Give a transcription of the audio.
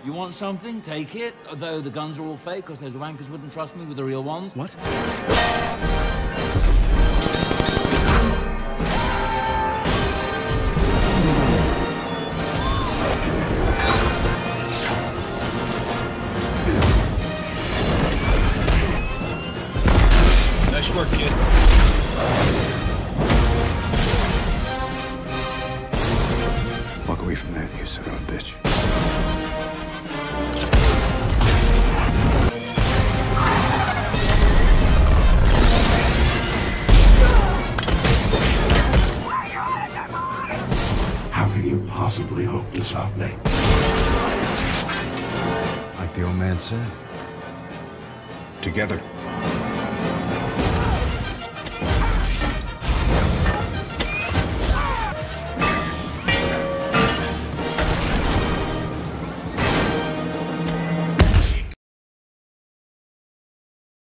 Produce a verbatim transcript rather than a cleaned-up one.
You want something? Take it. Although the guns are all fake, because those wankers wouldn't trust me with the real ones. What? Nice work, kid. Walk away from that, you son of a bitch. How can you possibly hope to stop me? Like the old man said. Together.